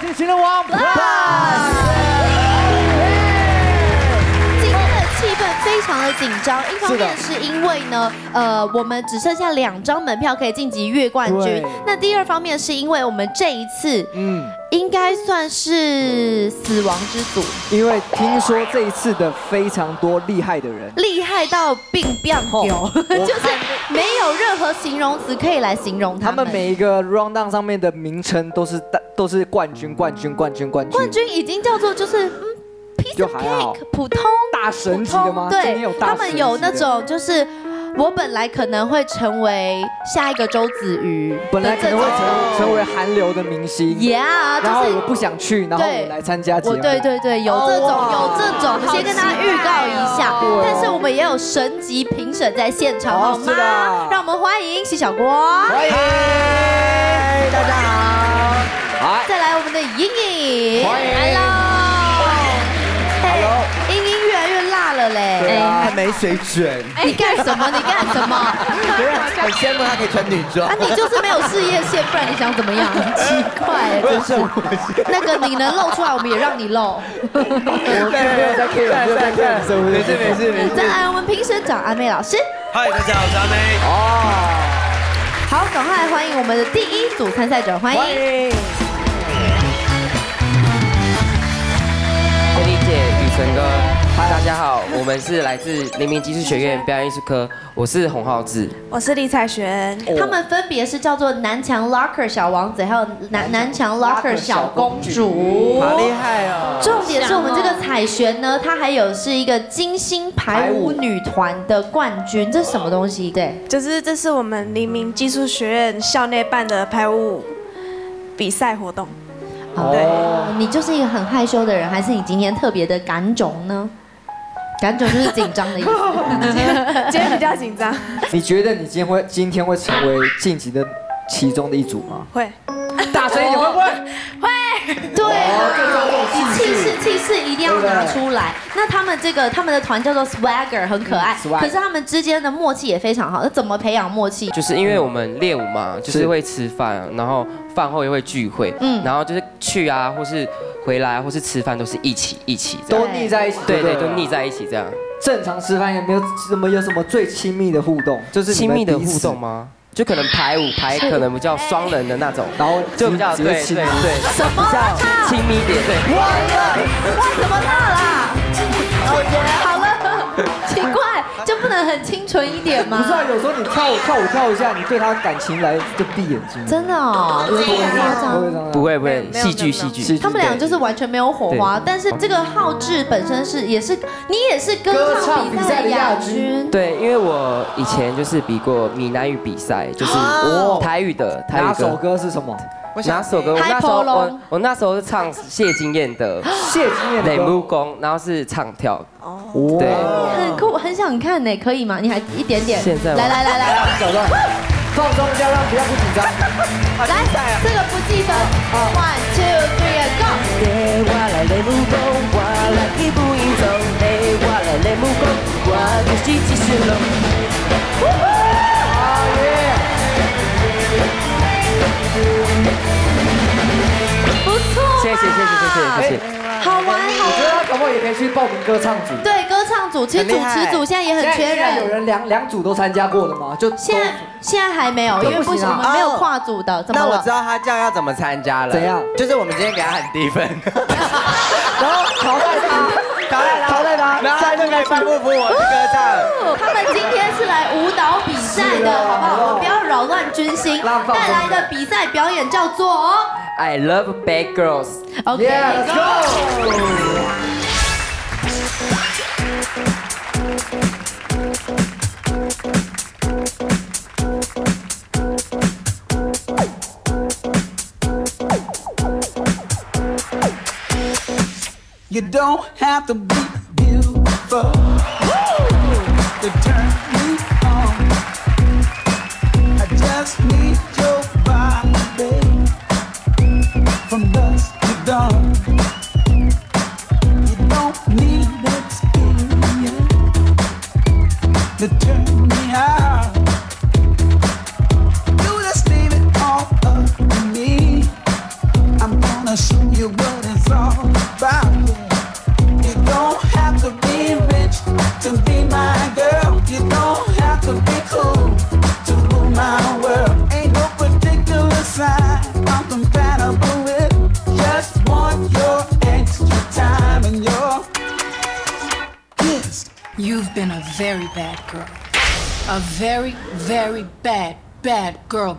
迎新人王 Plus。 气氛非常的紧张，一方面是因为呢，我们只剩下2张门票可以晋级月冠军。那第二方面是因为我们这一次，应该算是死亡之组， 因为听说这一次的非常多厉害的人， 厉害到病变丢，就是没有任何形容词可以来形容他们。 他们每一个 round down 上面的名称都是冠军。 冠军已经叫做就是piece of cake， 普通大神级的吗？ 对，他们有那种就是我本来可能会成为下一个周子瑜， 本来可能会成为韩流的明星 ，Yeah， 然后我不想去，然后我来参加节目。 对，有这种，我们先跟大家预告一下，但是我们也有神级评审在现场，好吗？让我们欢迎西小郭， 欢迎大家好， 再来我们的莹莹， 欢迎 ，Hello。英英越来越辣了嘞， 还没水准。 你干什么？ 很羡慕他可以穿女装。 啊，你就是没有事业线，不然你想怎么样？奇怪，真是。那个你能露出来，我们也让你露。 我没有在 care， 没事。 再来，我们评审长阿妹老师。 嗨，大家好，我是阿妹。 好，赶快来欢迎我们的第1组参赛者，欢迎。 丽姐、雨辰哥，大家好，我们是来自黎明技术学院表演艺术科，我是洪浩志， 我是李彩璇， 他们分别是叫做南墙 Locker 小王子，还有南墙 Locker 小公主， 好厉害哦！ 重点是我们这个彩璇呢，她还有是一个金星排舞女团的冠军，这是什么东西？对， 这是我们黎明技术学院校内办的排舞比赛活动。 哦，你就是一个很害羞的人，还是你今天特别的感种呢？感种就是紧张的意思。 今天比较紧张。 你觉得你今天会成为晋级的其中的一组吗？ 会。 大声一点，会不会？ 会。 对，气势一定要拿出来。那他们的团叫做 Swagger， 很可爱。可是他们之间的默契也非常好。那怎么培养默契？ 就是因为我们练舞嘛，就是会吃饭，然后饭后也会聚会，然后就是去啊，或是回来，或是吃饭都是一起都腻在一起。 对，都腻在一起这样。 正常吃饭有没有什么最亲密的互动？就是亲密的互动吗？就可能排可能比较双人的那种，然后就比较对， 什么比较亲密一点，对。 哇，怎么辣啦？好了，奇怪，就不能很清纯一点吗？ 不是啊，有时候你跳舞跳一下，你对他感情来就闭眼睛。 真的哦，有点夸张。 不会，戏剧。 他们俩就是完全没有火花，但是这个浩志本身你也是歌唱比赛的亚军。 对，因为我以前就是比过闽南语比赛，就是台语歌。 哪首歌是什么？ 哪首歌？我那时候是唱谢金燕的《雷木工》，然后是唱跳。对， 很酷，很想看呢，可以吗？你还一点点。 现在来， 小段，放松一下，让不要不紧张。 来，这个不计分。1, 2, 3, and go。 我来雷木工，我来去不应走，我来雷木工，我就是技术龙。 不错， 谢谢。 好玩。 我觉得他搞不好也可以去报名歌唱组。 对，歌唱组，其实主持组现在也很缺人。 现在有人两组都参加过的吗？就现在还没有，因为不行，我们没有跨组的。怎么了？ 那我知道他这样要怎么参加了。 怎样？ 就是我们今天给他很低分， 然后淘汰他， 然后他就可以颁布服我的歌唱。 他们今天是来舞蹈比赛的，好不好？我们不要扰乱军心。带来的比赛表演叫做 I Love Bad Girls。 OK， let's go。 You don't have to be beautiful to turn me on. I just need your body, babe, from dusk to dawn. You don't need experience to turn me out. You just leave it all up to me. I'm gonna show you about you. You don't have to be rich to be my girl. You don't have to be cool to rule my world. Ain't no particular sign I'm compatible with. Just want your extra time and your yes. You've been a very bad girl. A very, very bad girl.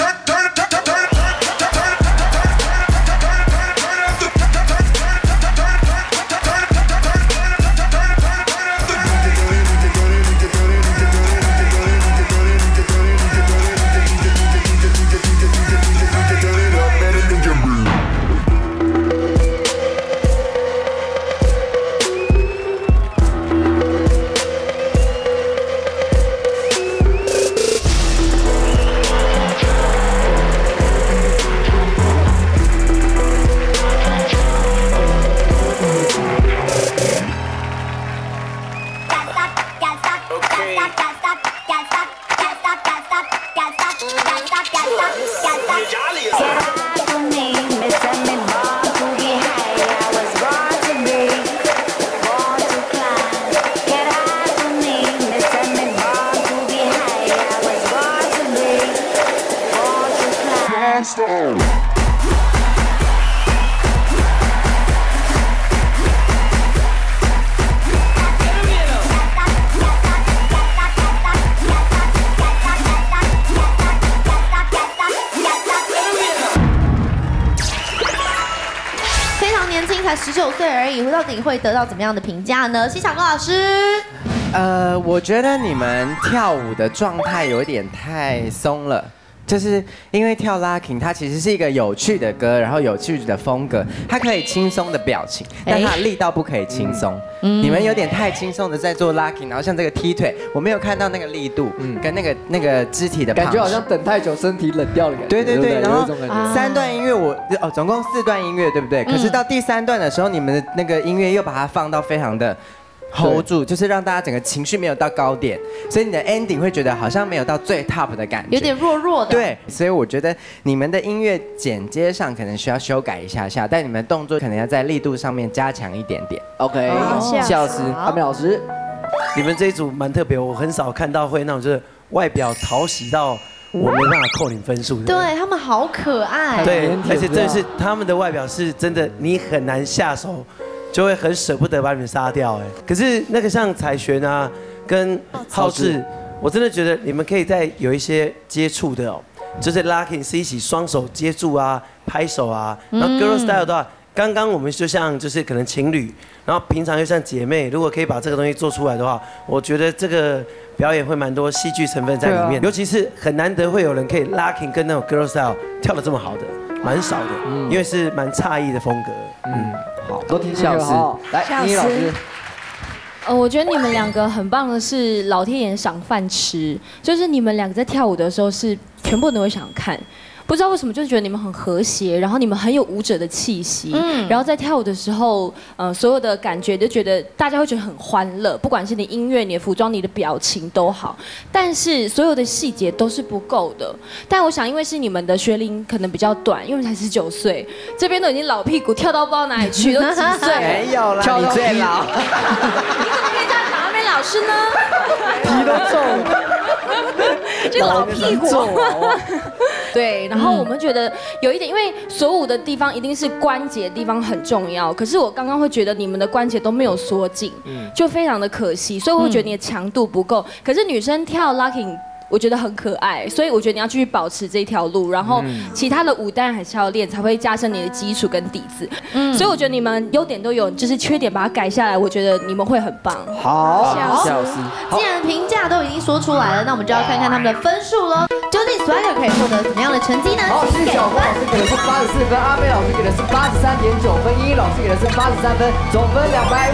才19岁而已，到底会得到怎么样的评价呢？谢小高老师。 我觉得你们跳舞的状态有点太松了。就是因为跳 locking， 它其实是一个有趣的歌，然后有趣的风格，它可以轻松的表情，但它的力道不可以轻松。你们有点太轻松的在做 locking， 然后像这个踢腿，我没有看到那个力度，跟那个肢体的， 感觉好像等太久身体冷掉了感觉。对对， 然后3段音乐总共4段音乐对不对？可是到第3段的时候，你们的那个音乐又把它放到非常的。hold 住，就是让大家整个情绪没有到高点，所以你的 ending 会觉得好像没有到最 top 的感觉， 有点弱弱的。 对，所以我觉得你们的音乐剪接上可能需要修改一下，但你们动作可能要在力度上面加强一点点。 OK， 谢老师，阿美老师， 你们这一组蛮特别，我很少看到会那种就是外表讨喜到我没办法扣你分数的。 对他们好可爱。 对，而且真的是他们的外表是真的，你很难下手。就会很舍不得把你们杀掉哎，可是那个像彩璇啊跟浩志，我真的觉得你们可以再有一些接触的哦，就是 locking 是一起双手接住啊，拍手啊，然后 girl style 的话，刚刚我们就像就是可能情侣，然后平常又像姐妹，如果可以把这个东西做出来的话，我觉得这个表演会蛮多戏剧成分在里面，尤其是很难得会有人可以 locking 跟那种 girl style 跳得这么好的，蛮少的，因为是蛮诧异的风格， 好，都听谢老师，来，倪老师。 我觉得你们两个很棒的是老天爷赏饭吃，就是你们两个在跳舞的时候是全部人都会想看。不知道为什么，就是觉得你们很和谐，然后你们很有舞者的气息，然后在跳舞的时候，所有的感觉就觉得大家会觉得很欢乐，不管是你音乐、你的服装、你的表情都好，但是所有的细节都是不够的。但我想，因为是你们的学龄可能比较短，因为才19岁，这边都已经老屁股跳到不知道哪里去，都几岁？ 没有啦，你最老。 你怎么可以这样讲阿美老师呢？ 皮都皱了。 这个老屁股。对，然后我们觉得有一点，因为锁舞的地方一定是关节的地方很重要，可是我刚刚会觉得你们的关节都没有缩紧，就非常的可惜，所以我会觉得你的强度不够。可是女生跳 locking。我觉得很可爱，所以我觉得你要继续保持这条路，然后其他的舞当然还是要练，才会加深你的基础跟底子。所以我觉得你们优点都有，就是缺点把它改下来，我觉得你们会很棒。 好，谢老师。 既然评价都已经说出来了，那我们就要看看他们的分数喽。究竟 Swagger 可以获得怎么样的成绩呢？ 好，谢小高老师给的是84分，阿美老师给的是83.9分，依依老师给的是83分，总分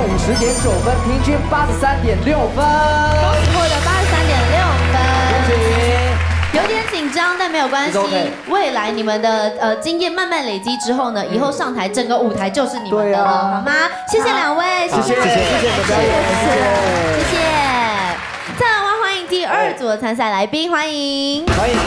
250.9分，平均83.6分。 恭喜获得83.6分。有点紧张，但没有关系。未来你们的经验慢慢累积之后呢，以后上台整个舞台就是你们的了，好吗？谢谢两位，谢谢，谢谢你的表演，谢谢。再来，我们欢迎第2组的参赛来宾，欢迎， 欢迎。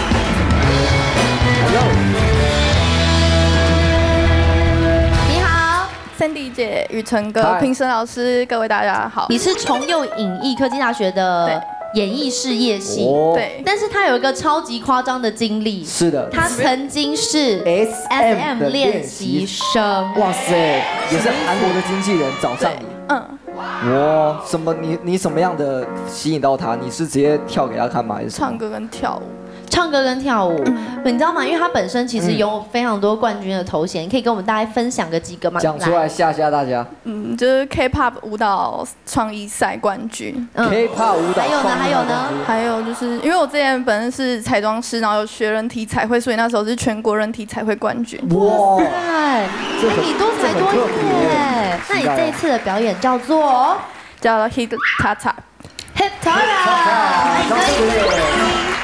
你好 Sandy 姐、雨辰哥、评审老师，各位大家好。 你是崇右影艺科技大学的演艺事业系， 对。 但是他有一个超级夸张的经历， 是的， 他曾经是 SM 的练习生。哇塞，也是韩国的经纪人找上你。哇，什么？你什么样的吸引到他？你是直接跳给他看吗？还是唱歌跟跳舞？ 唱歌跟跳舞，你知道吗？因为他本身其实有非常多冠军的头衔，可以跟我们大家分享个几个吗？ 讲出来吓吓大家。 就是 K-pop 舞蹈创意赛冠军。 K-pop 舞蹈。 还有呢？ 还有就是因为我之前本身是彩妆师，然后有学人体彩绘，所以那时候是全国人体彩绘冠军。 哇塞，你多才多艺耶！那你这一次的表演叫做 Hit Tata。 Hit Tata。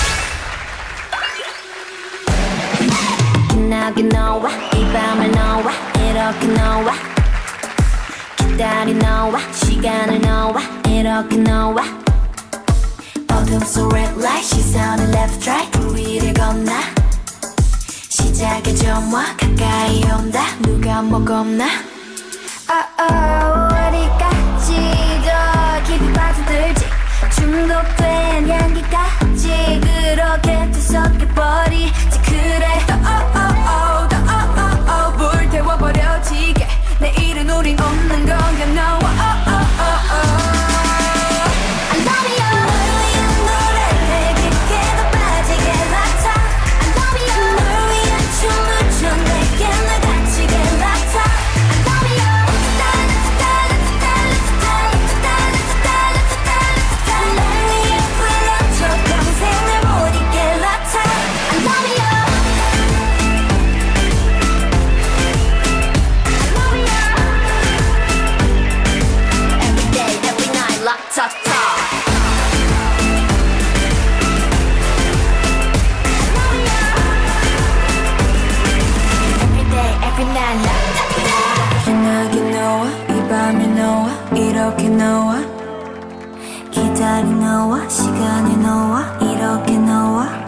기나게 너와 이 밤을 너와 이렇게 너와 기다려 너와 시간을 너와 이렇게 너와 어둠 속 red light 시선을 left right 그 위를 건너 시작의 점화 가까이 온다 누가 뭐 겁나 어디까지 더 깊이 빠져들지 중독된 향기까지 그렇게 뒤섞여버리지 그래 불태워버려지게 내일은 우린 없는 거야 no I love you 널 위한 노래를 깊게 더 빠지게 맡아 I love you 널 위한 춤을 춰 내게 날 갇히게 맡아 I love you 날 위해 불러줘 평생 날 못 잊게 맡아 I love you 기나게 너와 이 밤에 너와 이렇게 너와 기다려 너와 시간에 너와 이렇게 너와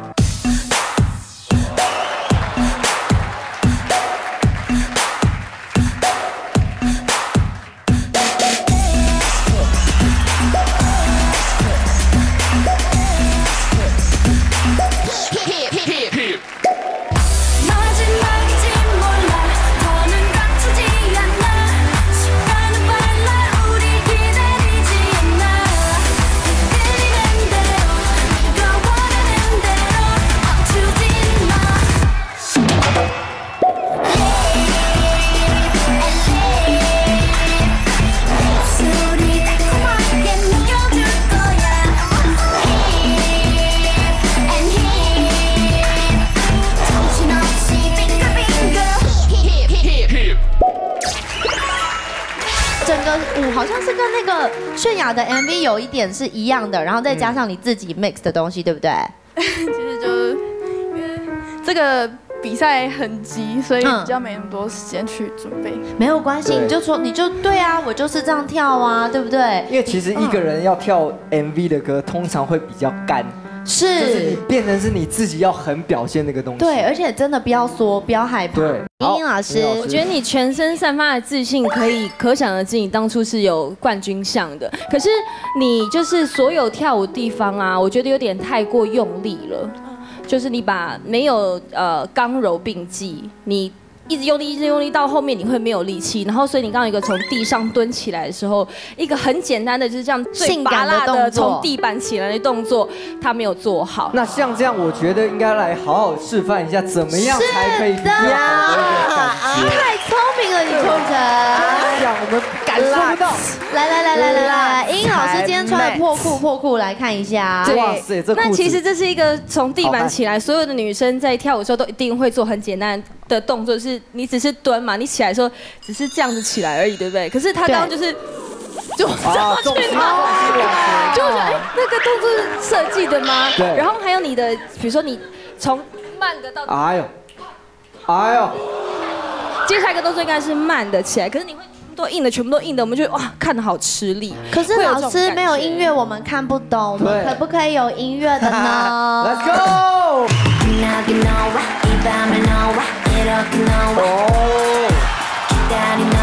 好像是跟那个泫雅的 MV 有一点是一样的，然后再加上你自己 mix 的东西，对不对？ 其实就是因为这个比赛很急，所以比较没那么多时间去准备。 没有关系，你就说对啊，我就是这样跳啊，对不对？ 因为其实一个人要跳 MV 的歌，通常会比较干。 是， 就是你变成是你自己要很表现那个东西。 对，而且真的不要缩，不要害怕。 对， 茵茵老师， 我觉得你全身散发的自信，可想而知，你当初是有冠军相的。可是你就是所有跳舞地方啊，我觉得有点太过用力了，就是你把没有刚柔并济，你。一直用力，一直用力，到后面你会没有力气。然后，所以你刚刚有一个从地上蹲起来的时候，一个很简单的就是这样最拔辣的从地板起来的动作，他没有做好。 那像这样，我觉得应该来好好示范一下，怎么样才可以比较有感觉？ 太聪明了，李秋成。 想我们感受不到。 来，茵茵老师今天穿的破裤来看一下。 哇塞，这那其实这是一个从地板起来，所有的女生在跳舞的时候都一定会做很简单的动作，是你只是蹲嘛，你起来的时候只是这样子起来而已，对不对？可是他刚刚就是就上去嘛，就我觉得那个动作是设计的吗？ 对。 然后还有你的，比如说你从慢的到， 哎呦， 接下来一个动作应该是慢的起来，可是你会。全部都硬的，我们就哇看得好吃力。 可是老师没有音乐，我们看不懂，我们可不可以有音乐的呢 ？Let's go！ 기나게 너와 이 밤을 너와 이렇게 너와 기다려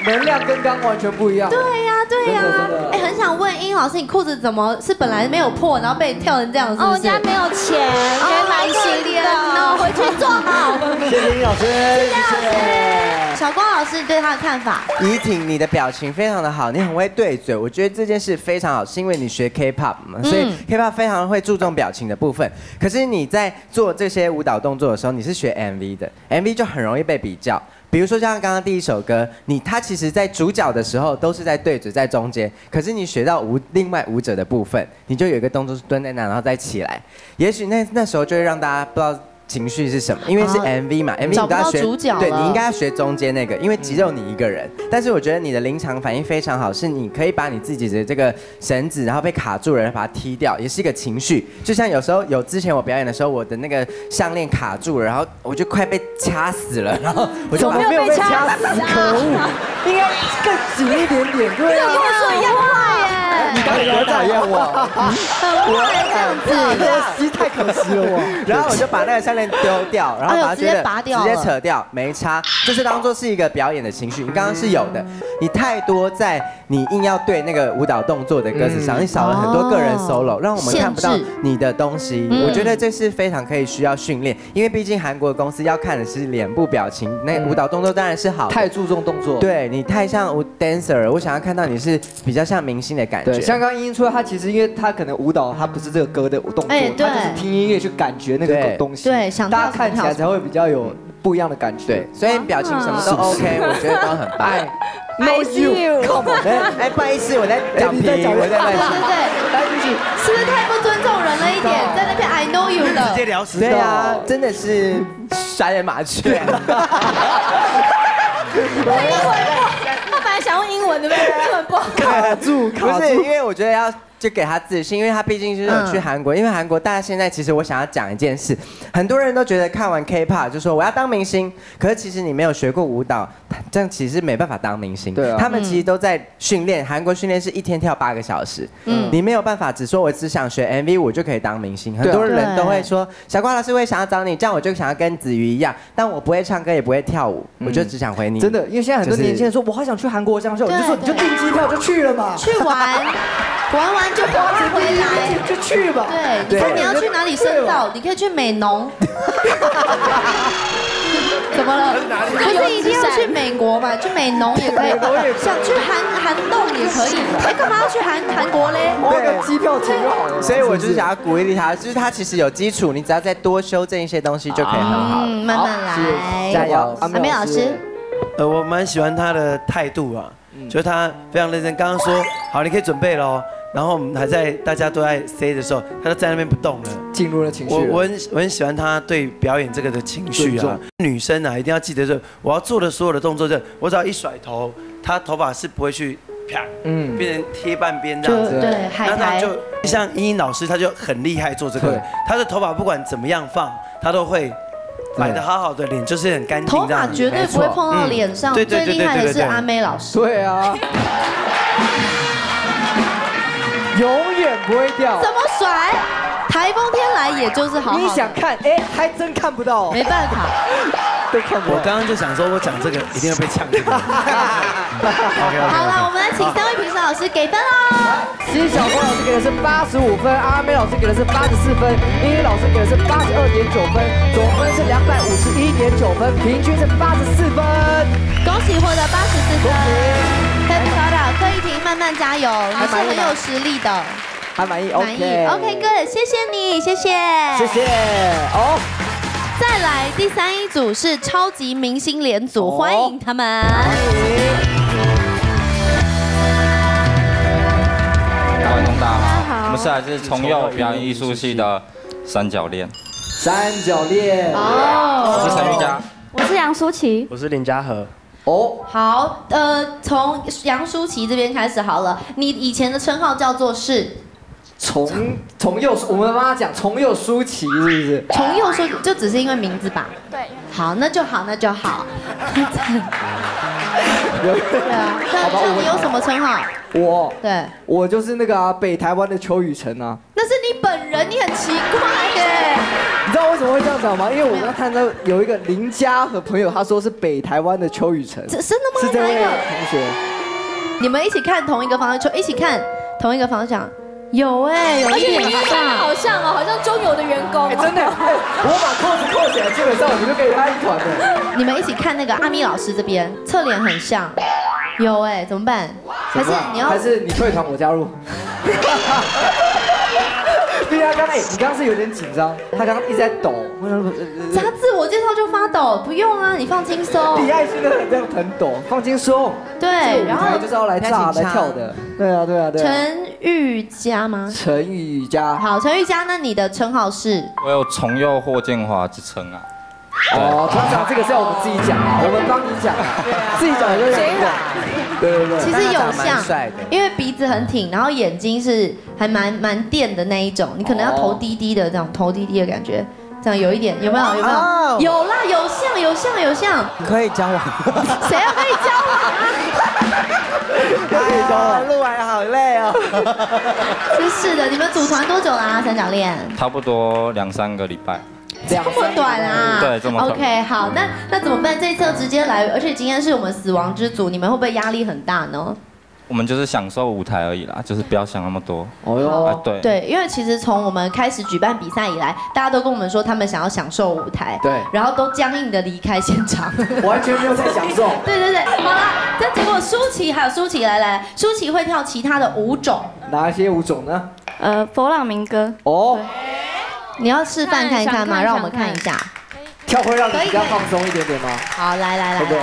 能量跟刚完全不一样。 对呀，对呀真的。 哎，很想问英老师，你裤子怎么是本来没有破，然后被跳成这样？ 哦，我家没有钱，给买新的，那我回去做好。 谢谢英老师，谢谢。 小光老师，你对他的看法？ 怡婷，你的表情非常的好，你很会对嘴，我觉得这件事非常好，是因为你学 K-pop 嘛，所以 K-pop 非常会注重表情的部分。可是你在做这些舞蹈动作的时候，你是学 MV 的 ，MV 就很容易被比较。比如说像刚刚第一首歌，他其实在主角的时候都是在对嘴在中间，可是你学到另外舞者的部分，你就有一个动作是蹲在那，然后再起来，也许那时候就会让大家不知道情绪是什么，因为是 MV 嘛，MV 你都要学，对你应该要学中间那个，因为只有你一个人。但是我觉得你的临场反应非常好，是你可以把你自己的这个绳子，然后被卡住了，然后把它踢掉，也是一个情绪。就像有时候之前我表演的时候，我的那个项链卡住了，然后我就快被掐死了，然后我就没有被掐死，可恶，应该更紧一点点，对啊， 跟我说一样坏耶。 你刚才也讨厌我， 很坏这样子， 太可惜了我。 然后我就把那个项链丢掉，然后把它直接拔掉， 直接扯掉，没差，就是当做是一个表演的情绪。你刚刚是有的，你太多在你硬要对那个舞蹈动作的歌词上，你少了很多个人 solo， 让我们看不到你的东西。我觉得这是非常可以需要训练，因为毕竟韩国公司要看的是脸部表情，那舞蹈动作当然是好， 太注重动作， 对你太像dancer， 我想要看到你是比较像明星的感觉。 对，像刚刚英出来，他其实因为他可能舞蹈他不是这个歌的动作，他就是听音乐去感觉那个东西， 对， 大家看起来才会比较有不一样的感觉。 对，所以表情什么都 OK， 我觉得都很棒。 No you， come on， 哎，不好意思，我在讲评，我在乱讲。 对，是不是太不尊重人了一点？在那边 I know you 的， 直接聊死。 对啊，真的是杀人麻雀。 他本来想用英文的，英文不好。 卡住， 不是因为我觉得要就给他自信，因为他毕竟是有去韩国，因为韩国大家现在其实我想要讲一件事，很多人都觉得看完 K-pop 就说我要当明星，可是其实你没有学过舞蹈，这样其实没办法当明星。对啊，他们其实都在训练，韩国训练是一天跳8个小时，你没有办法只说我只想学 MV 我就可以当明星，很多人都会说小瓜老师我也想要找你，这样我就想要跟子瑜一样，但我不会唱歌也不会跳舞，我就只想回你。 真的，因为现在很多年轻人说我好想去韩国相秀，你就说你就订机票就去了嘛， 去玩就花钱回来就去吧。 对，你看你要去哪里深造，你可以去美浓。怎么了？不是一定要去美国嘛？去美浓也可以，想去韩冻也可以。哎，干嘛要去韩国嘞？ 花个机票钱就好了。 所以我就是想要鼓励他，就是他其实有基础，你只要再多修正一些东西就可以很好。 慢慢来， 加油， 阿梅老师。 我蛮喜欢他的态度啊，就是他非常认真。刚刚说好，你可以准备咯。然后我们还在大家都在 say 的时候，他就在那边不动了， 进入了情绪。 我很喜欢他对表演这个的情绪啊。女生啊，一定要记得说，我要做的所有的动作，我只要一甩头，她头发是不会去啪，变成贴半边这样子。 对，那他就像茵茵老师，他就很厉害做这个，他的头发不管怎么样放，他都会摆得好好的，脸就是很干净。 头发绝对不会碰到脸上。最厉害的是阿妹老师。 对啊。永远不会掉。 怎么甩？台风天来也就是好。 你想看，哎，还真看不到。 没办法， 都看不到。 我刚刚就想说，我讲这个一定要被呛。 好了，我们来请3位评审老师给分喽。 其实小光老师给的是85分，阿妹老师给的是84分，茵茵老师给的是82.9分，总分是251.9分，平均是84分。 恭喜获得84分。柯以婷，慢慢加油，你是很有实力的。 还满意 ？OK good， 谢谢你，谢谢。 哦， 再来第3一组是超级明星连组，欢迎他们。 各位观众大家好，我们是来自崇佑表演艺术系的三角恋。 哦， 我是陈玉佳， 我是杨舒淇， 我是林嘉禾。 哦， 好，从杨舒淇这边开始好了。你以前的称号叫做是崇佑，我们帮他讲崇佑舒淇是不是？ 崇佑舒就只是因为名字吧？ 对。 好，那就好。对啊，那你有什么称号？ 我就是那个北台湾的邱雨辰啊。 那是你本人，你很奇怪耶。 你知道为什么会这样讲吗？因为我刚看到有一个林家和朋友，他说是北台湾的邱雨辰。 真的吗？ 是这位同学。 你们一起看同一个方向，就一起看同一个方向。有哎，有一点像， 好像哦，好像中油的员工。 真的，我把扣子扣起来，基本上我们就可以拉一团的。 你们一起看那个阿咪老师这边，侧脸很像。有哎，怎么办？还是你要？ 还是你退团，我加入。对啊，你刚刚是有点紧张，他刚刚一直在抖。 他自我介绍就发抖，不用啊，你放轻松。 李艾真的这样很抖，放轻松。 对，然后就是要来炸来跳的。对啊。 陈玉佳吗？ 陈玉佳。 好，陈玉佳，那你的称号是？ 我有重佑霍建华之称啊。 哦，团长，这个是要我们自己讲啊，我们帮你讲啊，自己讲就谁讲？对。 其实有像，因为鼻子很挺，然后眼睛是还蛮电的那一种，你可能要头低低的这种头低低的感觉，这样有一点有没有？有啦，有像。 可以交往？ 谁要跟你交往啊？ 可以交往，录完好累哦。 真是的，你们组团多久啦？三角恋？ 差不多2-3个礼拜。 这么短啊？ 对，这么短。 OK， 好，那怎么办？这一次直接来，而且今天是我们死亡之组，你们会不会压力很大呢？ 我们就是享受舞台而已啦，就是不要想那么多。 哦哟， 对，因为其实从我们开始举办比赛以来，大家都跟我们说他们想要享受舞台， 对， 然后都僵硬的离开现场， 完全没有在享受。 对，好啦，但结果舒淇来，舒淇会跳其他的舞种， 哪一些舞种呢？ 佛朗明哥。 哦。 你要示范看一看吗？让我们看一下。 跳会让你比较放松一点点吗？ 好，来。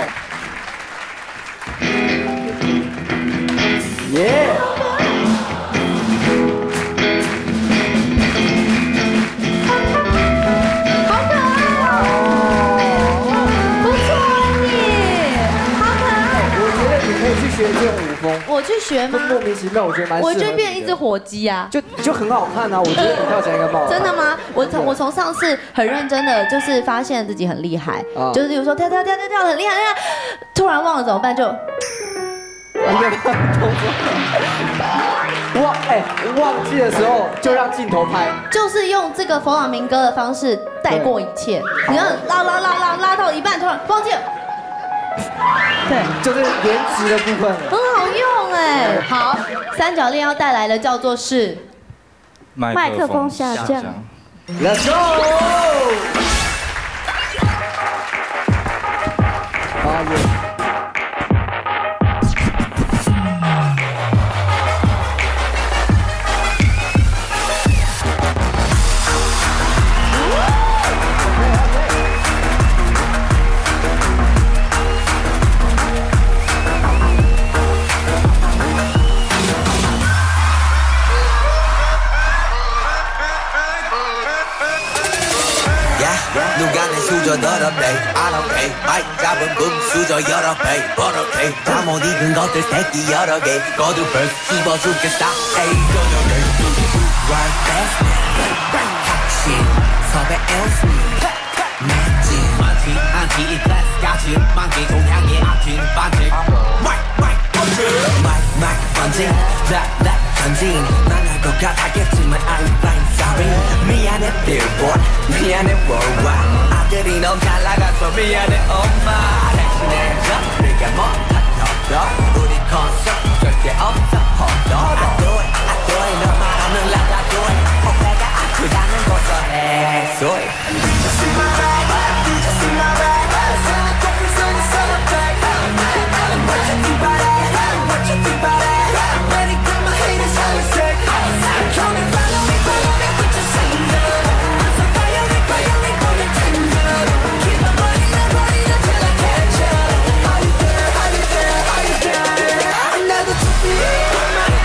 耶！ 好可爱哦！不错你，好可爱。 我觉得你可以去学这种舞风。 我去学吗？ 莫名其妙，我觉得蛮适合你的。 我就变一只火鸡啊， 就很好看啊！我觉得你跳起来应该蛮好看。 真的吗？我从上次很认真的，就是发现自己很厉害，就是比如说跳得很厉害，突然忘了怎么办就。 忘记的时候就让镜头拍， 就是用这个佛朗明哥的方式带过一切。你要拉到一半，突然忘记了。 对，就是颜值的部分， 很好用哎。好，三角恋要带来的叫做是麦克风下降。 Let's go！ 누가 내 수저 더럽대 I don't pay 마이크 잡은 분수저 여러 배 버럭해 다 못 익은 것들 새끼 여러 개 거두벌 씹어 죽겠다 에이 저녁에 Right fast 확신 섭외 else 맷진 많지 않지 이 클래스 같이 많기 동향에 아낀 반칙 마이크 번진 락 던진 난할 것 같았겠지만 I'm fine sorry 미안해 billboard 미안해 worldwide 아들이 너무 잘 나가서 미안해 엄마 대신에 내가 못하던 우리 콘서트 절대 없어 I do it 너말 없는 락 I do it 호패가 아프다는 고소해 소리 Just in my bag Just in my bag 커피 속에 celebrate What you think about it What you think about it Let it go my haters how it's sick Come and follow me with your singer I'm so fire for the tender Keep my body up till I catch you How you there, how you there, how you there I'm never too big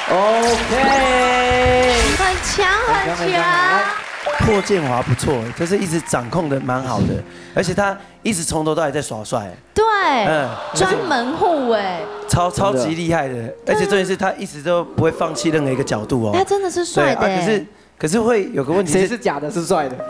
OK， 很强很强。 霍建华不错，就是一直掌控的蛮好的，而且他一直从头到尾在耍帅。 对，专门户哎， 超级厉害的，而且重点是他一直都不会放弃任何一个角度哦。 他真的是帅的。 可是会有个问题， 谁是假的，是帅的？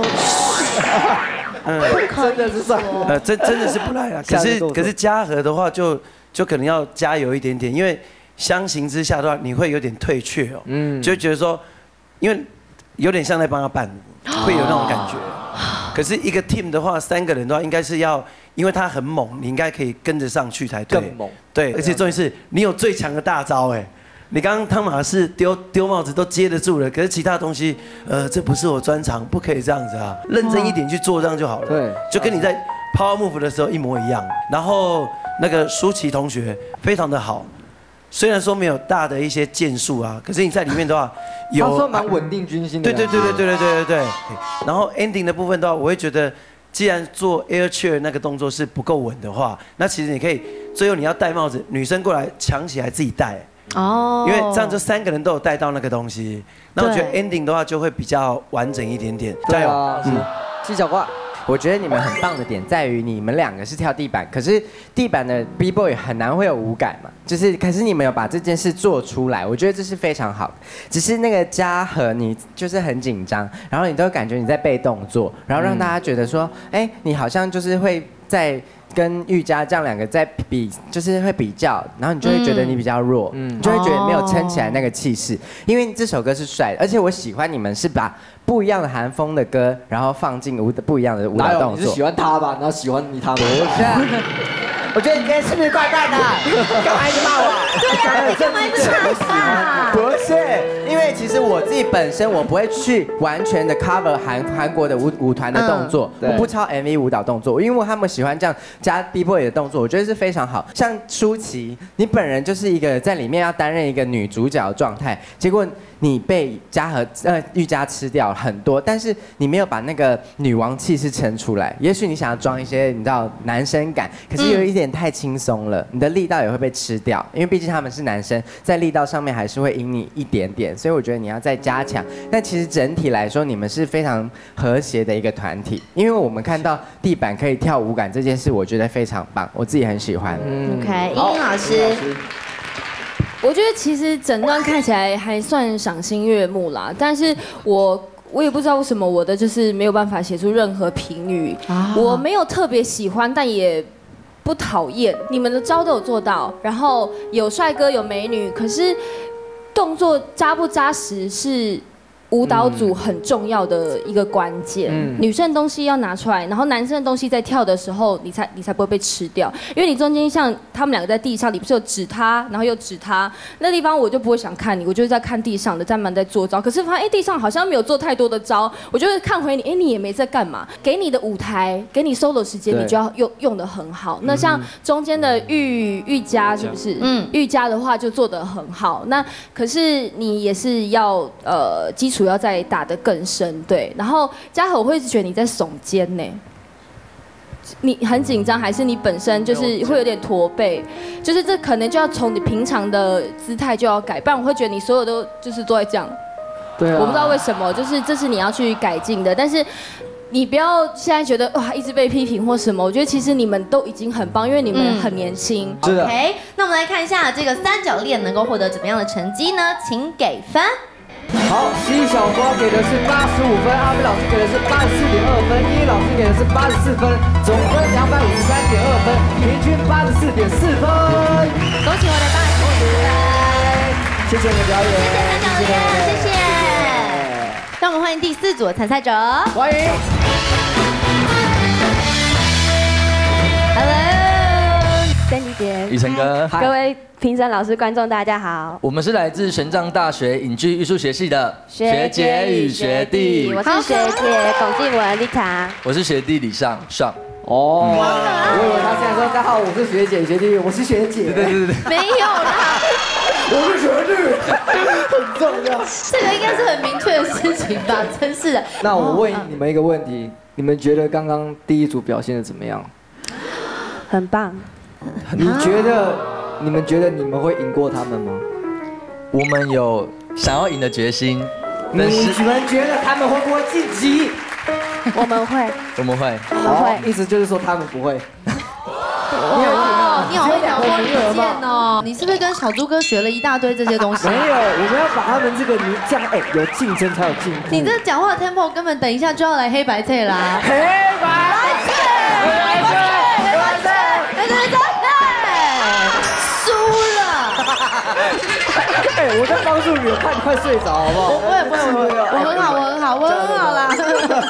真的是帅。 真的是不赖啊。可是嘉禾的话就可能要加油一点点，因为相形之下的话，你会有点退却哦。就会觉得说，因为有点像在帮他伴舞，会有那种感觉。可是一个 team 的话，3个人的话，应该是要，因为他很猛，你应该可以跟着上去才对。 更猛。 对，而且重点是你有最强的大招哎。你刚刚汤马士丢帽子都接得住了，可是其他东西，这不是我专长，不可以这样子啊，认真一点去做这样就好了。对，就跟你在 Power Move 的时候一模一样。然后那个舒淇同学非常的好，虽然说没有大的一些建树啊，可是你在里面的话有， 他说蛮稳定军心的。 对。然后 ending 的部分的话，我会觉得，既然做 air chair 那个动作是不够稳的话，那其实你可以最后你要戴帽子，女生过来抢起来自己戴。哦，因为这样就3个人都有带到那个东西，那我觉得 ending 的话就会比较完整一点点。加油！ 七小瓜， 我觉得你们很棒的点在于你们2个是跳地板，可是地板的 B-boy 很难会有舞感嘛，可是你们有把这件事做出来，我觉得这是非常好的。只是那个嘉禾你就是很紧张，然后你都感觉你在背动作，然后让大家觉得说，哎，你好像就是会在。跟玉佳这样2个在比，就是会比较，然后你就会觉得你比较弱，你就会觉得没有撑起来那个气势。因为这首歌是帅的，而且我喜欢你们是把不一样的韩风的歌，然后放进不一样的舞蹈动作。 你是喜欢他吧？然后喜欢他们？ 我觉得你今天是不是怪怪的？干嘛一直骂我？ 对呀，干嘛一直骂？ 不是，因为其实我自己本身我不会去完全的 cover 韩国的舞团的动作，我不抄 MV 舞蹈动作，因为他们喜欢这样加 B-boy 的动作，我觉得是非常好。像舒淇，你本人就是一个在里面要担任一个女主角的状态，结果你被玉佳吃掉很多，但是你没有把那个女王气势撑出来。也许你想要装一些你知道男生感，可是有一点太轻松了，你的力道也会被吃掉，因为毕竟他们是男生，在力道上面还是会赢你一点点，所以我觉得你要再加强。但其实整体来说，你们是非常和谐的一个团体，因为我们看到地板可以跳舞感这件事，我觉得非常棒，我自己很喜欢。 OK， 英英老师。 我觉得其实整段看起来还算赏心悦目啦，但是我也不知道为什么我的就是没有办法写出任何评语，我没有特别喜欢，但也不讨厌。你们的招都有做到，然后有帅哥有美女，可是动作扎不扎实是舞蹈组很重要的一个关键，女生的东西要拿出来，然后男生的东西在跳的时候，你才不会被吃掉。因为你中间像他们2个在地上，你不是有指他，然后又指他，那地方我就不会想看你，我就是在看地上的，在慢在做招。可是发现地上好像没有做太多的招，我就会看回你，你也没在干嘛。给你的舞台，给你 solo 时间，你就要用得很好。那像中间的玉佳是不是？玉佳的话就做得很好。那可是你也是要基础要再打得更深，对。然后嘉禾，我会觉得你在耸肩呢，你很紧张，还是你本身就是会有点驼背？就是这可能就要从你平常的姿态就要改，不然我会觉得你所有都在这样。对啊。我不知道为什么，就是这是你要去改进的，但是。你不要现在觉得哇一直被批评或什么，我觉得其实你们都已经很棒，因为你们很年轻。 OK， 那我们来看一下这个3角恋能够获得怎么样的成绩呢？请给分。 好，西小瓜给的是85分，阿飞老师给的是84.2分，依依老师给的是84分，总分253.2分，平均84.4分。 恭喜我的84分， 谢谢你的表演， 谢谢3角恋，谢谢。让我们欢迎第4组的参赛者， 欢迎。 Hello， Sandy 姐， 雨辰哥， 各位评审老师、观众，大家好。 我们是来自玄奘大学影剧艺术学系的学姐与学弟。 我是学姐龚静雯丽塔， 我是学弟李尚。 哦，我以为他现在说大家好，我是学姐学弟，我是学姐。 对。 没有啦。 我是学弟，很重要。 这个应该是很明确的事情吧？真是的。 那我问你们一个问题，你们觉得刚刚第1组表现的怎么样？ 很棒。 你们觉得你们会赢过他们吗？ 我们有想要赢的决心。 你们觉得他们会不会晋级？ 我们会。 我们会。 好，意思就是说他们不会。 你好会挑拨离间哦！你是不是跟小猪哥学了一大堆这些东西？ 没有，我们要把他们这个这样有竞争才有进步。 你这讲话的 tempo 根本等一下就要来黑白菜啦！ 黑白菜， 输了！ 我在帮助你，我看你快睡着好不好？ 不会，我很好啦。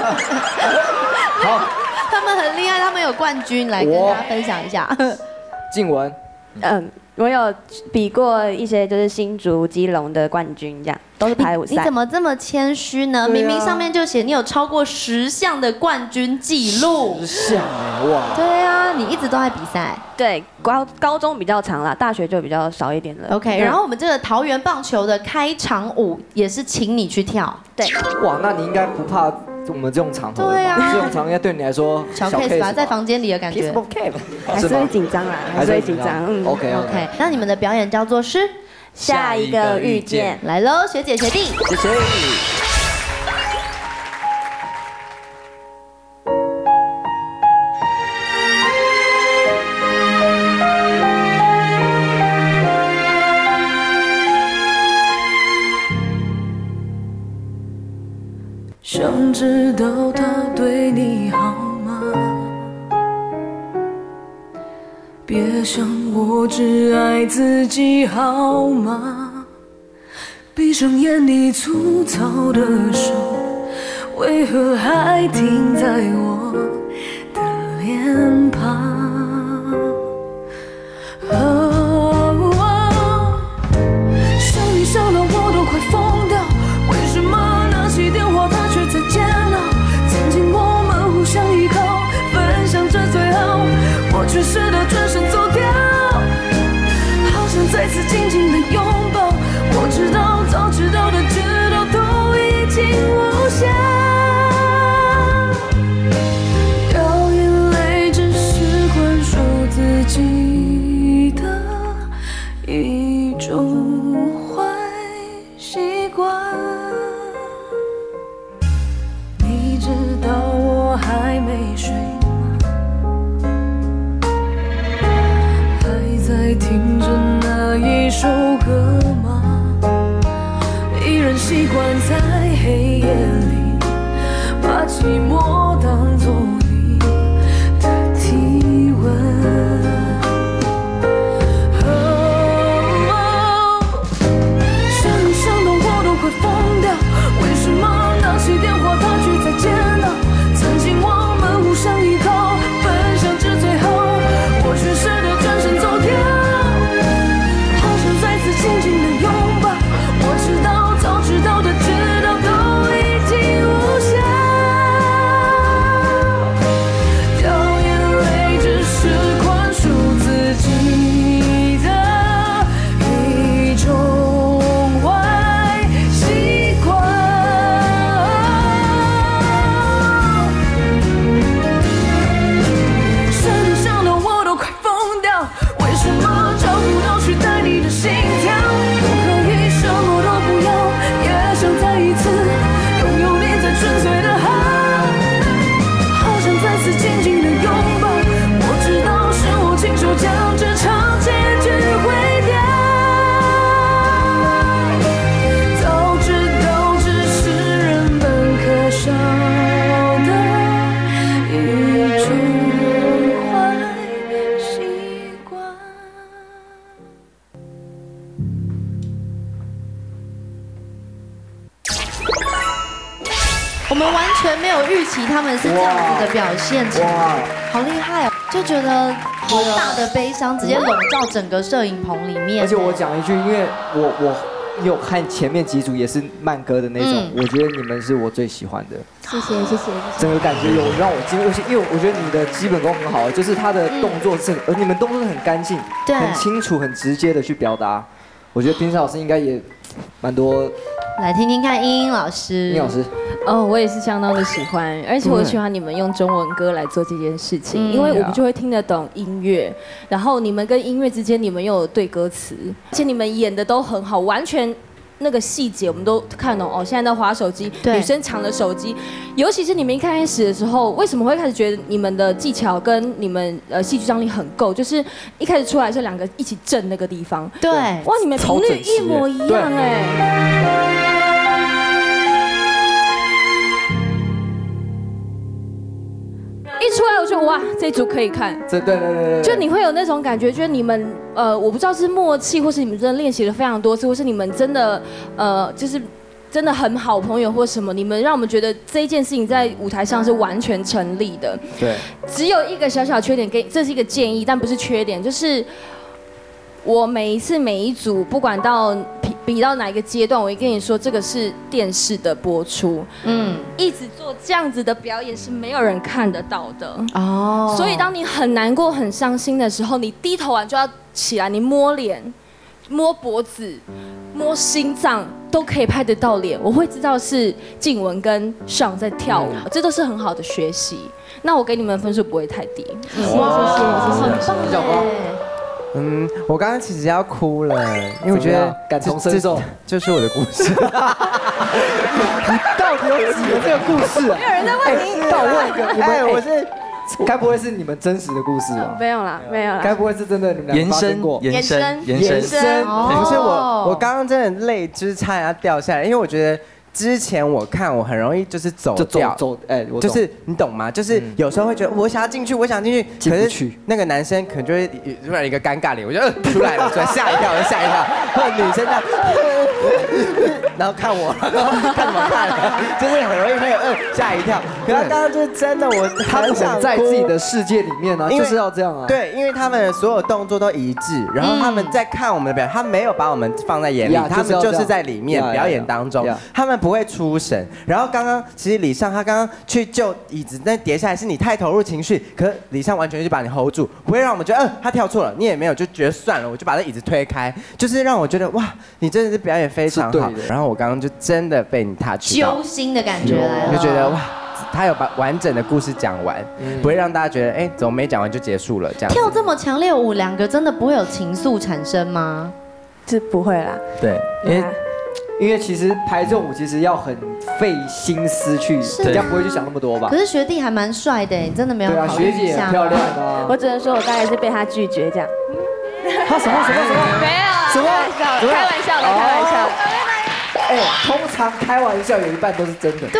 好。他们很厉害，他们有冠军，来跟大家分享一下。 静雯， 我有比过一些就是新竹、基隆的冠军，这样都是排舞赛。 你怎么这么谦虚呢？明明上面就写你有超过10项的冠军记录。 10项哇！ 对啊，你一直都在比赛。 对，高中比较长啦，大学就比较少一点了。 OK， 然后我们这个桃园棒球的开场舞也是请你去跳。 对。 哇，那你应该不怕我们这种场合？ 对啊， 这种场合应该对你来说小 case 吧，在房间里的感觉。 还是会紧张啦，还是会紧张。 OK。 那你们的表演叫做是下一个遇见。 来喽，学姐学弟， 谢谢。 想知道他对你好吗？别想我只爱自己好吗？闭上眼里粗糙的手，为何还停在我的脸庞？想你想到我都快疯掉，为什么拿起电话他却在煎熬？曾经我们互相依靠，分享着最好，我却舍得转身走掉，好想再次紧紧的拥抱。我知道，早知道的知道都已经无效，掉眼泪只是宽恕自己的一种坏习惯。你知道我还没睡吗？还在听着那一首歌吗？依然习惯在黑夜里把寂寞当作你的体温。想到我都快疯掉，为什么拿起电话他却在煎熬？曾经我们互相依靠，分享至最后，我却舍得转身走掉，好想再次紧紧的拥抱。我知道，早知道的知道都已经无效，掉眼泪只是宽恕自己的一种坏习惯。想到我都快疯掉，为什么找不到取代你的心跳？我可以什么都不要，也想再一次拥有你最纯粹的好，好想再次紧紧的拥抱。我知道是我亲手将这场结局毁掉，早知道只是人们可笑的一种坏习惯。 我们完全没有预期他们是这样子的表现，哇，好厉害哦！就觉得好大的悲伤直接笼罩整个摄影棚里面。 而且我讲一句，因为我有看前面几组也是慢歌的那种，我觉得你们是我最喜欢的。 谢谢。 整个感觉有让我惊讶，因为我觉得你的基本功很好，就是他的动作是，而你们动作是很干净、很清楚、很直接的去表达。我觉得评审老师应该也蛮多。 来听听看，英英老师。 英老师， 哦，我也是相当的喜欢，而且我喜欢你们用中文歌来做这件事情，因为我们就会听得懂音乐，然后你们跟音乐之间你们又有对歌词，而且你们演的都很好，完全那个细节我们都看懂哦。现在在滑手机，女生抢了手机，尤其是你们一开始的时候，为什么会开始觉得你们的技巧跟你们戏剧张力很够？就是一开始出来是两个一起震那个地方， 对， 哇，你们频率一模一样哎。一出来我就哇，这组可以看， 对， 就你会有那种感觉，就是你们我不知道是默契，或是你们真的练习了非常多次，或是你们真的就是真的很好朋友或什么，你们让我们觉得这一件事情在舞台上是完全成立的。 对， 只有一个小小缺点，这是一个建议，但不是缺点，就是我每一次每一组，不管到比到哪一个阶段，我会跟你说，这个是电视的播出，一直做这样子的表演是没有人看得到的哦。所以当你很难过、很伤心的时候，你低头完就要起来，你摸脸、摸脖子、摸心脏都可以拍得到脸，我会知道是静雯跟Sean在跳舞，这都是很好的学习。那我给你们分数不会太低。 哇，很棒我刚刚其实要哭了，因为我觉得感同身受， 就是我的故事。 你到底有几个这个故事啊？ 没有人在问你。 到问个，我是，该不会是你们真实的故事吧？ 没有啦，没有啦。 该不会是真的你们两个发生过？ 延伸。不是我刚刚真的泪就是差点要掉下来，因为我觉得。之前我看我很容易就是走掉，就是你懂吗？就是有时候会觉得我想要进去，可是那个男生可能就会突然一个尴尬脸，我就出来了，吓一跳，女生在，然后看我，看什么看？就是很容易会吓一跳。可是刚刚就是真的，他们想在自己的世界里面呢，就是要这样啊。 对，因为他们的所有动作都一致，然后他们在看我们的表演，他没有把我们放在眼里，他们就是在里面表演当中，他们不会出神。然后刚刚其实李尚他刚刚去救椅子，那跌下来是你太投入情绪，可是李尚完全就把你 hold 住，不会让我们觉得他跳错了，你也没有就觉得算了，我就把那椅子推开，就是让我觉得哇，你真的是表演非常好。然后我刚刚就真的被你 touch 到， 揪心的感觉来了， 就觉得哇。他有把完整的故事讲完，不会让大家觉得怎么没讲完就结束了这样。 跳这么强烈舞，两个真的不会有情愫产生吗？ 是不会啦。 对，因为其实排这种舞其实要很费心思去，人家不会去想那么多吧。 可是学弟还蛮帅的，你真的没有考虑一下？ 学姐很漂亮啊。 我只能说我大概是被他拒绝这样。 他什么？ 没有， 什么？ 开玩笑的。 通常开玩笑有一半都是真的。 对，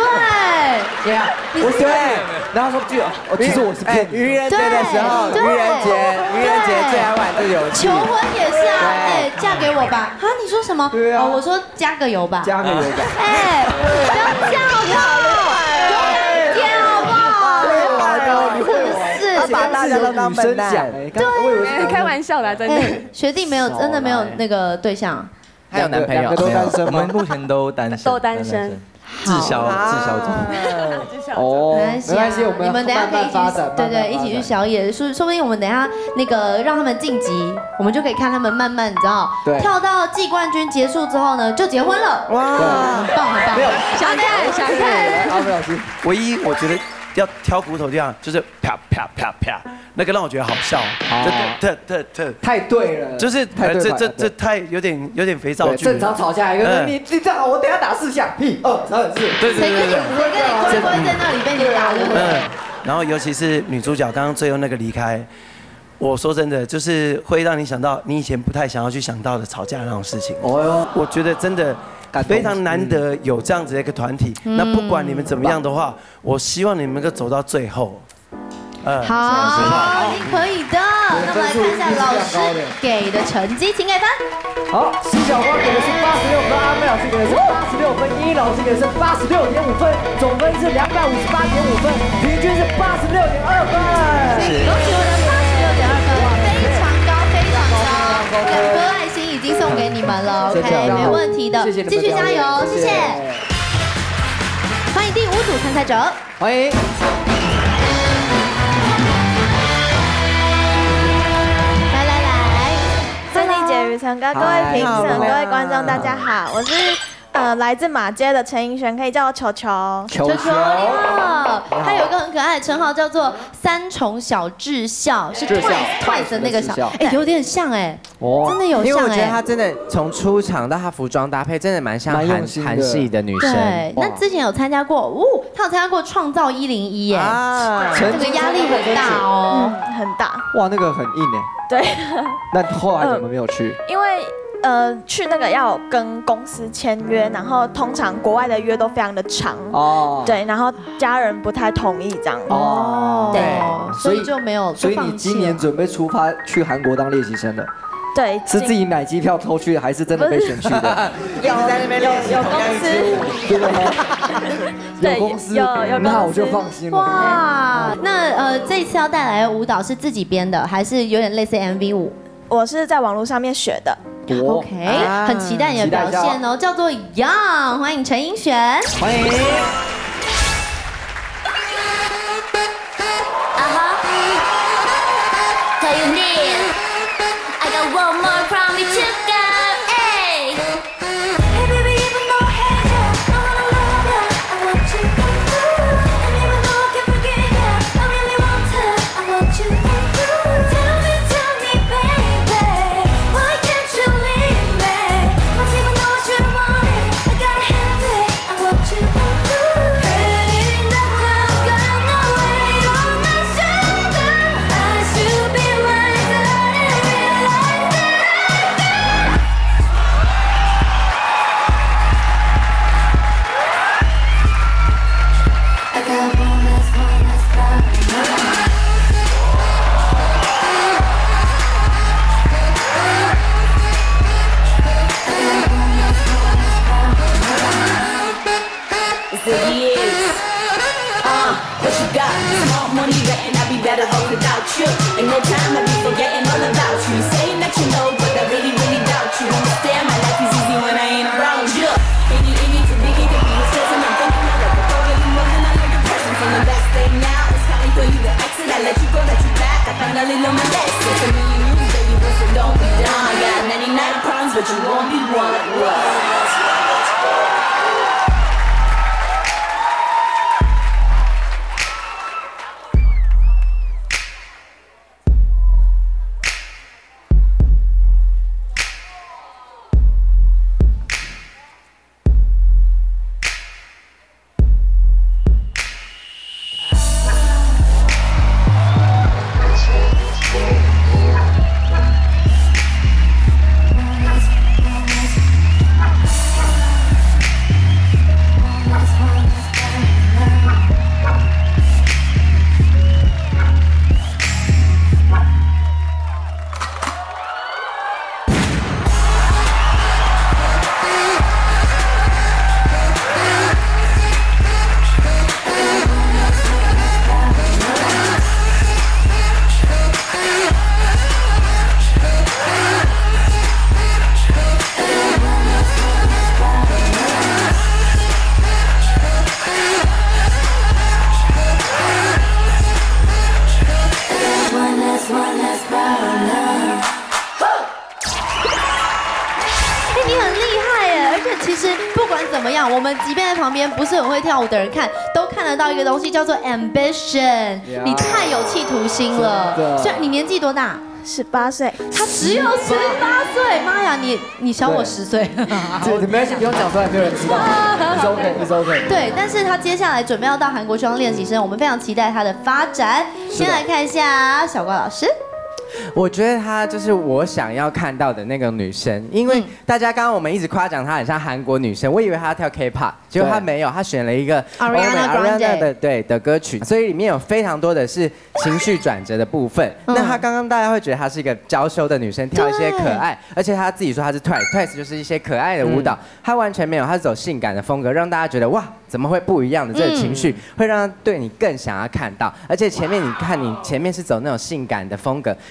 然后说其实我是骗愚人节的时候，愚人节最爱玩这游戏。 求婚也是啊，嫁给我吧。啊，你说什么？ 对啊， 我说加个油吧。 加个油吧。 不要这样好不好？ 你会玩， 他把大家都当笨蛋。 对，开玩笑啦，真的。 学弟真的没有那个对象。 还有男朋友， 都单身吗？ 我们目前都单身，滞销中。 没关系，你们等下可以一起去小野，说不定我们等下那个让他们晋级，我们就可以看他们慢慢，你知道，跳到季冠军结束之后呢，就结婚了。哇，很棒。 想看。 阿不小心， 唯一我觉得要挑骨头这样，就是啪啪啪啪。那个让我觉得好笑， 太对了， 就是这太有点肥皂剧。 正常吵架一个，你这样，我等下打4下，1、2、3、4。 对。谁跟你乖乖在那里被你打的？ 然后尤其是女主角刚刚最后那个离开，我说真的，就是会让你想到你以前不太想要去想到的吵架那种事情。我觉得真的非常难得有这样子的一个团体。那不管你们怎么样的话，我希望你们能够走到最后。 好，一定可以的。那么来看一下老师给的成绩，请给分。 好，施小光给的是86分，阿妹老师给的是86分，依依老师给的是86.5分，总分是258.5分，平均是86.2分。 恭喜我们86.2分，非常高。两颗爱心已经送给你们了 ，OK， 没问题的，继续加油，谢谢。欢迎第5组参赛者， 欢迎。 雨辰哥，各位评审、各位观众，大家好，我是来自马街的陈奕璇，可以叫我球球。 球球你好，他有一个很可爱的称号叫做三重小智孝，是 Twice 的那个小，哎，有点像哎，真的有像哎。 因为我觉得他真的从出场到他服装搭配，真的蛮像韩系的女生。 对，那之前有参加过，他有参加过创造101耶，这个压力很大哦， 很大。 哇，那个很硬哎。 对。 那后来怎么没有去？ 因为去那个要跟公司签约，然后通常国外的约都非常的长哦，对，然后家人不太同意这样哦，对，所以就没有。 所以你今年准备出发去韩国当练习生了？ 对， 是自己买机票偷去的，还是真的被选去的？ 有公司， 真的吗？有公司，那我就放心了。 哇，那这一次要带来的舞蹈是自己编的，还是有点类似 MV 舞？ 我是在网络上面学的。 OK， 很期待你的表现哦，叫做 Young， 欢迎陈奕璇， 欢迎。 我们即便在旁边不是很会跳舞的人看，都看得到一个东西叫做 ambition。你太有企图心了。虽然你年纪多大 ？18岁。 他只有18岁，妈呀，你小我10岁。 没关系，不用讲出来，没有人知道。It's OK。 对，但是他接下来准备要到韩国去当练习生，我们非常期待他的发展。先来看一下小瓜老师。 我觉得她就是我想要看到的那个女生，因为大家刚刚我们一直夸奖她很像韩国女生，我以为她要跳 K-pop， 结果她没有，她选了一个 Ariana 的歌曲，所以里面有非常多的是情绪转折的部分。那她刚刚大家会觉得她是一个娇羞的女生，跳一些可爱，而且她自己说她是 Twice 就是一些可爱的舞蹈，她完全没有，她是走性感的风格，让大家觉得哇，怎么会不一样的这个情绪，会让对你更想要看到。而且前面你看，你前面是走那种性感的风格，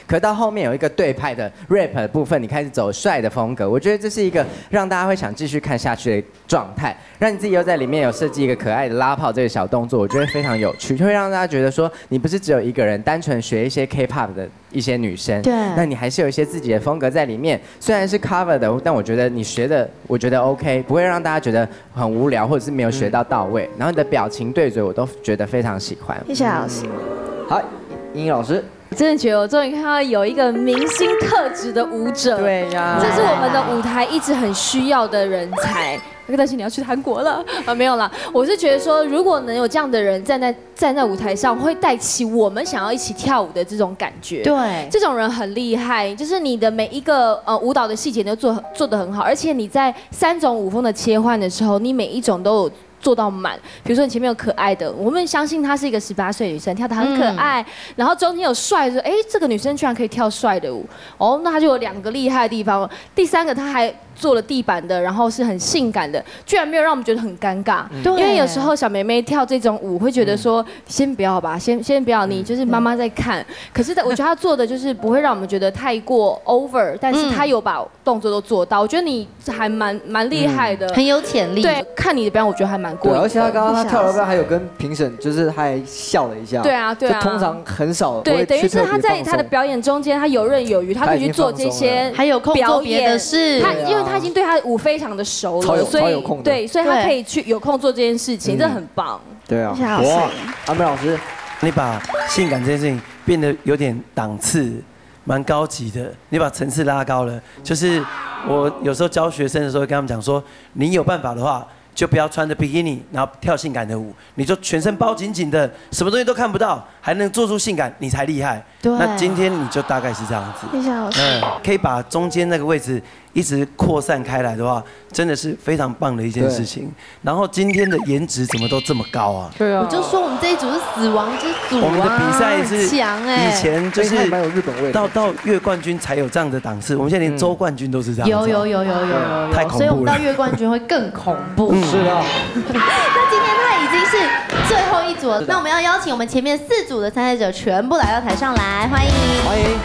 可到后面有一个对拍的 rap 的部分，你开始走帅的风格，我觉得这是一个让大家会想继续看下去的状态，让你自己又在里面有设计一个可爱的拉炮这个小动作，我觉得非常有趣，会让大家觉得说你不是只有一个人单纯学一些 K-pop 的一些女生， 对， 那你还是有一些自己的风格在里面，虽然是 cover 的，但我觉得你学的我觉得 OK， 不会让大家觉得很无聊或者是没有学到位，然后你的表情对嘴我都觉得非常喜欢。 谢谢老师。 好，英英老师。 我真的觉得我终于看到有一个明星特质的舞者， 对呀， 这是我们的舞台一直很需要的人才。但是你要去韩国了啊？没有啦，我是觉得说，如果能有这样的人站在舞台上，会带起我们想要一起跳舞的这种感觉。 对， 这种人很厉害，就是你的每一个舞蹈的细节都做得很好，而且你在3种舞风的切换的时候，你每一种都有做到满。比如说你前面有可爱的，我们相信她是一个18岁女生，跳得很可爱，然后中间有帅的，哎，这个女生居然可以跳帅的舞，哦，那她就有2个厉害的地方。第3个她还做了地板的，然后是很性感的，居然没有让我们觉得很尴尬。因为有时候小妹妹跳这种舞会觉得说，先不要吧，先不要，你就是妈妈在看。可是我觉得她做的就是不会让我们觉得太过 over， 但是她有把动作都做到。我觉得你还蛮厉害的， 很有潜力。 对，看你的表演，我觉得还蛮过瘾的。 而且她刚刚她跳的时候还有跟评审，就是她还笑了一下。 对啊，对啊。 通常很少。 对，等于是她在她的表演中间，她游刃有余，她可以去做这些， 还有空做别的事。 因为她已经对她的舞非常的熟了，所以对，所以她可以去有空做这件事情，这很棒。 对啊，哇，阿美老师， 你把性感这件事情变得有点档次，蛮高级的，你把层次拉高了。就是我有时候教学生的时候，会跟他们讲说，你有办法的话，就不要穿着比基尼，然后跳性感的舞，你就全身包紧紧的，什么东西都看不到，还能做出性感，你才厉害。 对， 那今天你就大概是这样子。 谢谢老师。 可以把中间那个位置一直扩散开来的话，真的是非常棒的一件事情。然后今天的颜值怎么都这么高啊？ 对啊，我就说我们这一组是死亡之组啊， 我们的比赛是强哎， 以前就是蛮有日本味， 到月冠军才有这样的档次，我们现在连周冠军都是这样。 有， 太恐怖了。 所以我们到月冠军会更恐怖。 是的。 那今天他已经是最后一组了，那我们要邀请我们前面4组的参赛者全部来到台上来，欢迎， 欢迎。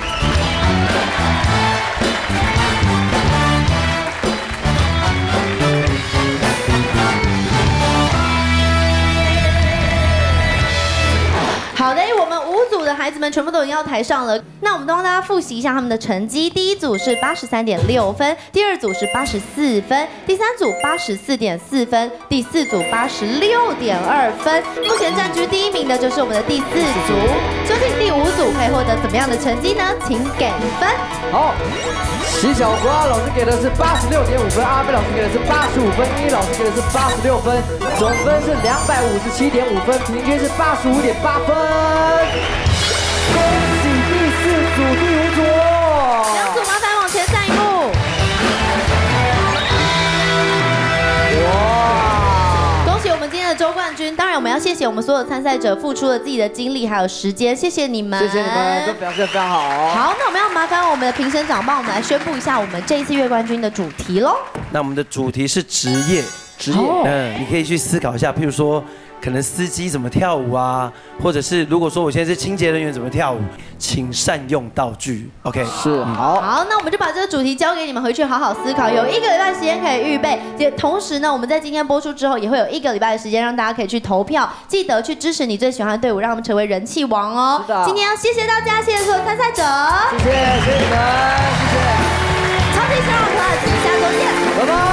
好的，我们5组的孩子们全部都已经到台上了。那我们都让大家复习一下他们的成绩。第1组是83.6分，第2组是84分，第3组84.4分，第4组86.2分。目前占据第1名的就是我们的第4组。究竟第5组可以获得怎么样的成绩呢？请给分。 好，徐小瓜老师给的是86.5分，阿飞老师给的是85分，英英老师给的是86分，总分是257.5分，平均是85.8分。恭喜第4组、第5组 ，2组麻烦往前站一步。哇！恭喜我们今天的周冠军。当然，我们要谢谢我们所有参赛者付出了自己的精力还有时间，谢谢你们， 谢谢你们，都表现得非常好。 好，那我们要麻烦我们的评审长帮我们来宣布一下我们这一次月冠军的主题喽。 那我们的主题是职业，你可以去思考一下，譬如说。可能司机怎么跳舞啊，或者是如果说我现在是清洁人员怎么跳舞，请善用道具。OK， 是好。 好，那我们就把这个主题交给你们回去好好思考，有1个礼拜时间可以预备。也同时呢，我们在今天播出之后，也会有1个礼拜的时间让大家可以去投票，记得去支持你最喜欢的队伍，让他们成为人气王哦。是的。今天要谢谢大家，谢谢所有参赛者， 谢谢你们，谢谢。 超级小老婆，下周见， 拜拜。